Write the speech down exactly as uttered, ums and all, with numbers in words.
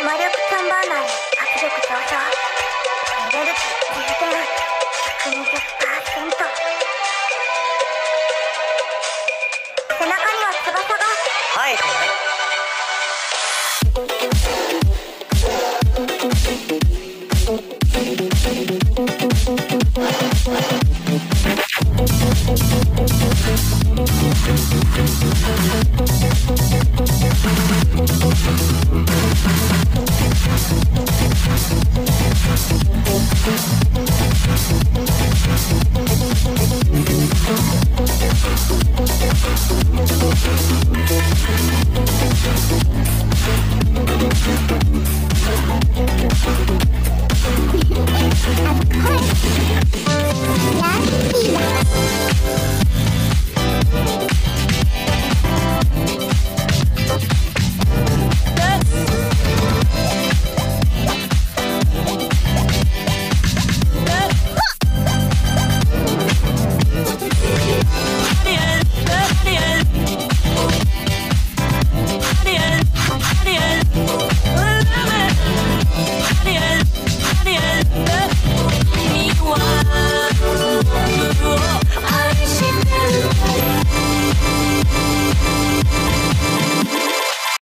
魔力チャンバー内圧力上昇。エネルギー充電 ひゃくにじゅっパーセント。 背中には翼が。 はい。